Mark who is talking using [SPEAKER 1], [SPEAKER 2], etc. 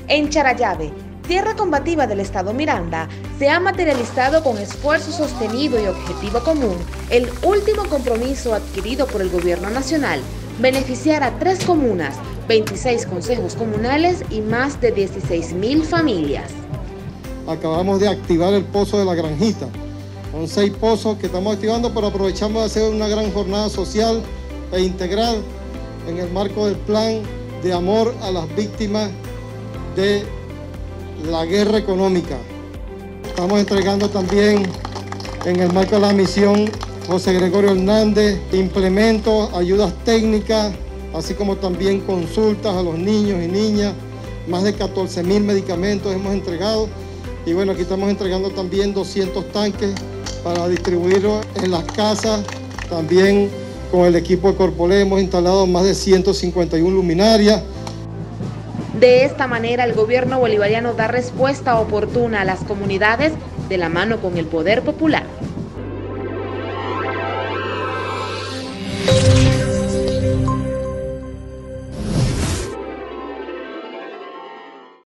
[SPEAKER 1] En Charallave, tierra combativa del estado Miranda, se ha materializado con esfuerzo sostenido y objetivo común el último compromiso adquirido por el gobierno nacional, beneficiar a 3 comunas, 26 consejos comunales y más de 16.000 familias.
[SPEAKER 2] Acabamos de activar el pozo de la Granjita. Son 6 pozos que estamos activando, pero aprovechamos de hacer una gran jornada social e integral en el marco del plan de amor a las víctimas de la guerra económica. Estamos entregando también en el marco de la misión José Gregorio Hernández implementos, ayudas técnicas, así como también consultas a los niños y niñas. Más de 14.000 medicamentos hemos entregado. Y bueno, aquí estamos entregando también 200 tanques para distribuirlos en las casas. También con el equipo de Corpolé hemos instalado más de 151 luminarias.
[SPEAKER 1] De esta manera, el gobierno bolivariano da respuesta oportuna a las comunidades de la mano con el poder popular.